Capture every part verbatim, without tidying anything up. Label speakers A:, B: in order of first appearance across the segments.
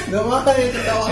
A: Gak mau ya ketawa.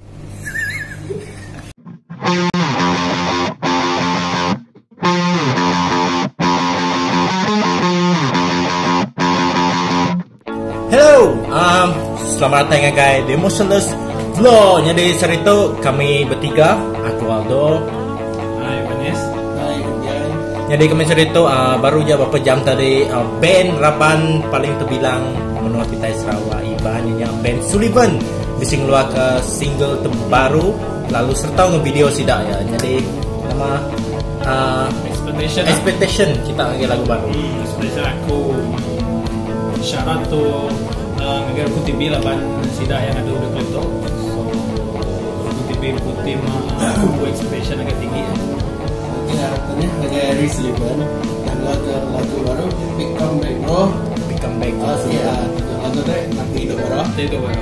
A: Hello, um, selamat datang guys di Emotionless Vlog. Jadi cerita kami bertiga, aku Aldo.
B: Hai Vanes.
A: Hai Ujai.
C: Jadi kami cerita uh, baru je beberapa jam tadi uh, band rapan paling terbilang menua kita Sarawak Iban yang band Sullivan bisa keluar ke single terbaru lalu serta nge-video sidak ya. Jadi nama uh,
B: Expectation.
C: Expectation kita lagi lagu baru.
B: Hmm, Expectation aku. Syarat tu uh, negara Putih B lah ban sidak yang ada udah keleto. So Putih B Putih mah uh, expectation agak tinggi ya.
A: Oke, harapannya ada Harry Sullivan dan lagu lagu baru Big Comeback Bro.
C: Big Comeback.
A: Ah sih ya, lagu teh nak hidup bro.
B: Itu baru.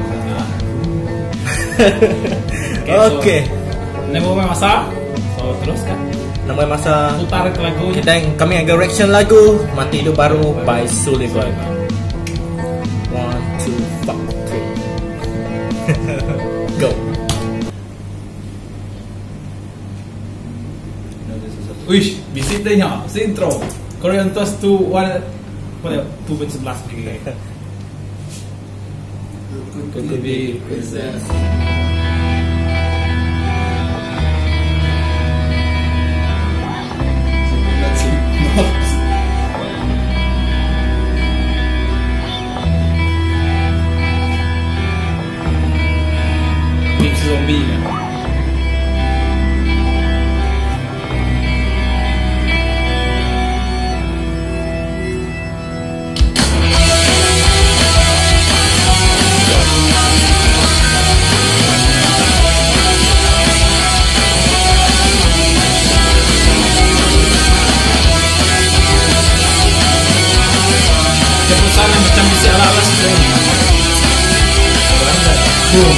C: Oke.
B: Nemu masa. So teruskan.
C: Nama masa
B: Putar ke lagu
C: kita yang kami agak reaction lagu Mati Hidup Baru by Sullivan. One, two, fuck, three. Go.
B: Wish, visit dah ya, intro. Korean Toast tu one, apa tu ben sebelas lagi.
A: Could be princess.
B: Mix zombie kan. Keputusan yang macam bisa ala-ala string. Boom.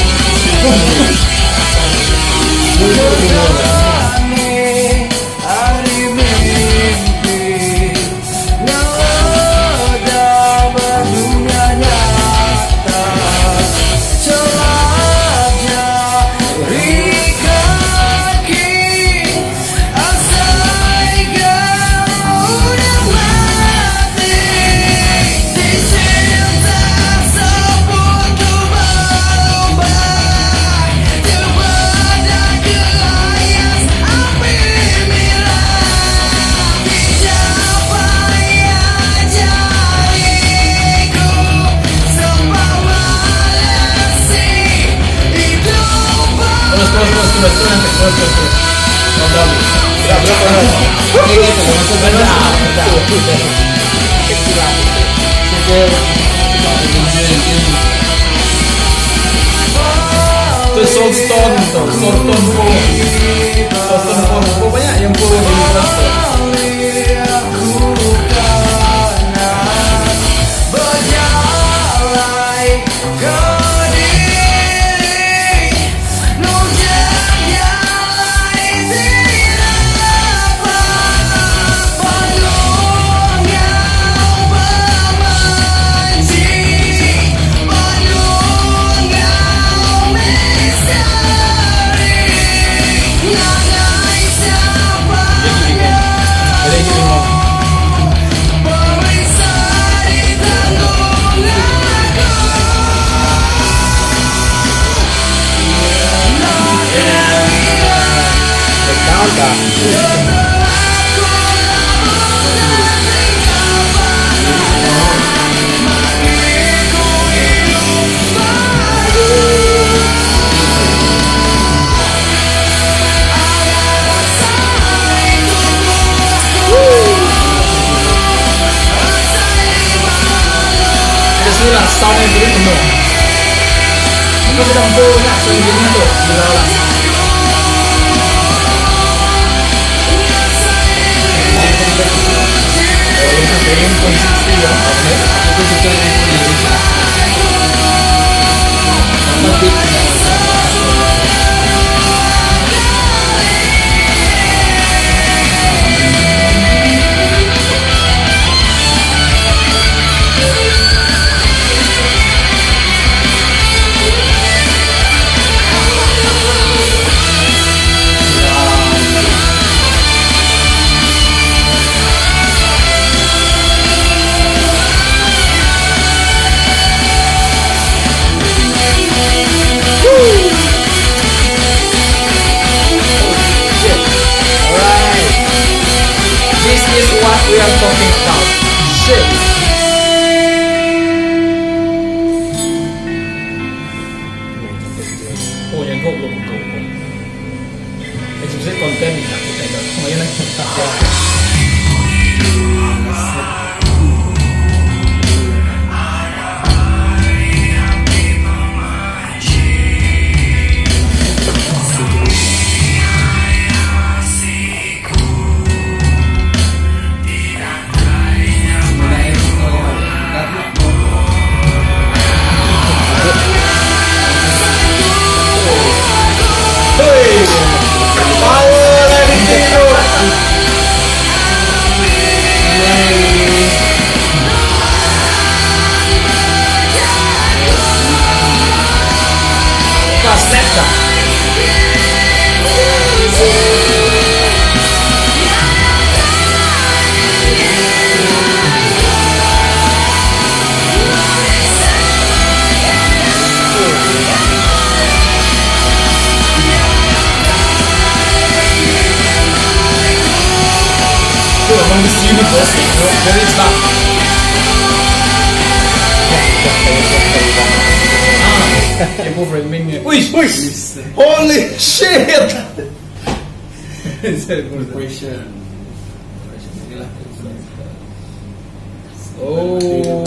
B: Terus terus terus terus terus terus terus terus. Ngobrol. Berapa berapa? Ini gitu masuk benda. Itu Soulstone, Soulstone Pro, Soulstone Pro, Pro banyak yang Pro di Soulstone. Sound yang jadi penuh. Aku sedang banyak sound jadinya tu. Bila lah. Oh, ini sering konsisten ya. Okay. Aku suka yang ini. Tapi Kepo framing niya. Uy!
A: Uy! Holy shit!
D: Question.
B: Oh,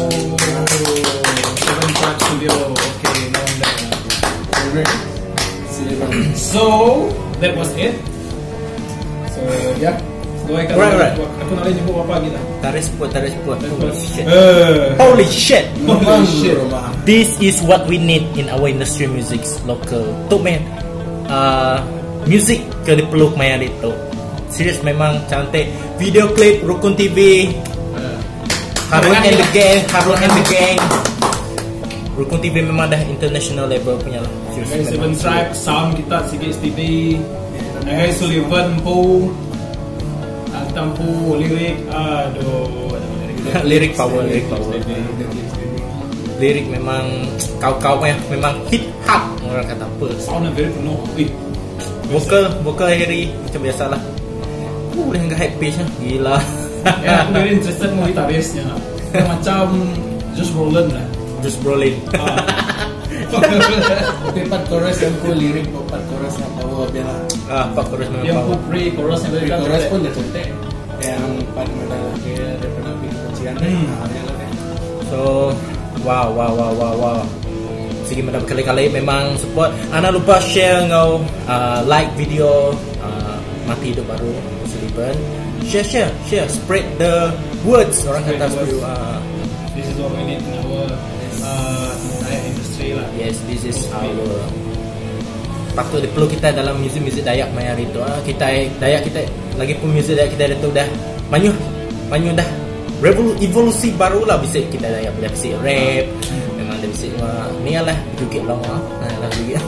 B: seven track studio. Okay, no wonder. So that was it. So yeah, so I can
A: Right, right.
B: Aku nak lihat apa kita.
A: Taris put, taris put. Holy shit.
B: Eh,
A: Holy shit!
B: holy shit.
A: This is what we need in our industry music local. Tu man, uh, music ke dipeluk maya itu. Serius memang cantik. Video klip Rukun T V. Harun and the gang, Harun and the gang. Rukun T V memang dah international level punya lah.
B: Hey, Seven Tribe, sound kita C G S T V. Hey, Sullivan po. Antam po, lirik. Aduh.
A: Lirik power, lirik power. Lirik memang kau-kau ya, memang hit hot orang kata apa.
B: Sound very penuh. Wih.
A: Vokal, vokal Harry macam biasalah. Uh, dah high pitch lah, gila.
B: Ya, aku very interested mau gitarisnya. Dia macam Josh Brolin lah.
A: Just Brolin.
B: Ah.
D: Tapi part chorus yang cool, lirik part chorus yang power dia lah.
A: Ah, Pak Chorus memang
B: Yang
A: power.
B: pun pre chorus yang
D: Pre
B: very
D: chorus pun dah cantik. Yang part mana lagi daripada bikin kuncian deh.
B: Hmm.
D: Nah, yang lain.
A: So, wow, wow, wow, wow, wow. Sige madam kali-kali memang support. Ana lupa share ngau uh, like video uh, Mati Hidup Baru Sullivan. Share, share, share. Spread the words. Orang
B: Spread
A: kata
B: the words.
A: sebelum. Uh,
B: This is what we need in our uh, entire industry lah.
A: yes, this is our. Patut diperlu kita dalam muzik-muzik Dayak Maya hari tu. Ah, kita Dayak kita lagi pun muzik Dayak kita tu dah manyuh, manyuh dah. Revolu, evolusi baru lah bisa kita Dayak boleh bisa rap. Memang dia bisa uh, ni lah jukit long ah. Nah, lah jukit.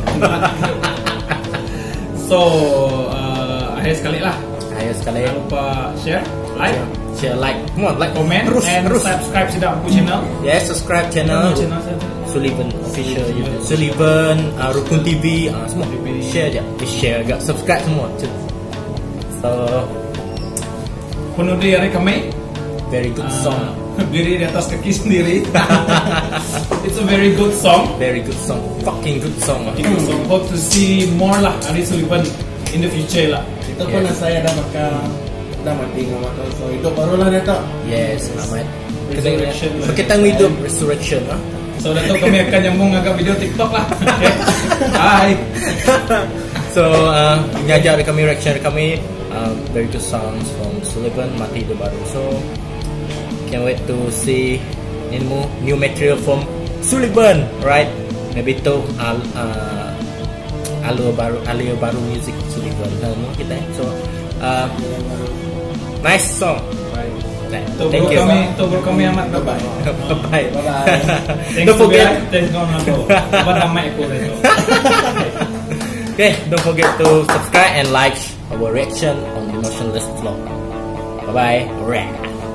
B: So, uh, akhir sekali lah.
A: Ayo sekali.
B: Jangan lupa share, like,
A: Share, like, come on, like,
B: comment,
A: terus,
B: and
A: terus.
B: subscribe Sidang Aku channel.
A: Yes, subscribe channel.
B: Channel saya.
A: Sullivan official YouTube. Sullivan, uh, Rukun T V, uh, semua.
B: T V.
A: Share je, eh, share agak, subscribe semua. So,
B: Penuh dari kami.
A: very good
B: Uh,
A: song.
B: Berdiri di atas kaki sendiri. It's a very good song.
A: Very good song. Fucking good song.
B: Okay, so hope to see more lah Ari Sullivan in the future lah.
D: Itu pun
A: Yes.
D: saya dah makan, dah mati dengan mata. So hidup baru lah dia tak.
A: Yes, Ahmad.
B: Resurrection lah.
A: So, kita hidup resurrection ah.
B: So dah tahu kami akan nyambung agak video TikTok lah. Okay. Bye.
A: So, uh, nyajak dari kami reaction dari kami uh, very good songs from Sullivan, Mati Hidup Baru. So, can't wait to see new new material from Sullivan, right? Maybe itu al, uh, alur baru, alur baru music Sullivan. Nah, kita. So, uh, nice song. Nah,
B: Tuh
A: thank
B: bro
A: you.
B: kami, tuh bro kami amat bye bye.
A: Bye.
D: Bye-bye.
B: Thanks
A: Don't
B: to
A: forget.
B: Bea, thanks to Nando. Badamai ko dito.
A: Okay, don't forget to subscribe and like our reaction on Emotionless Vlog. Bye bye.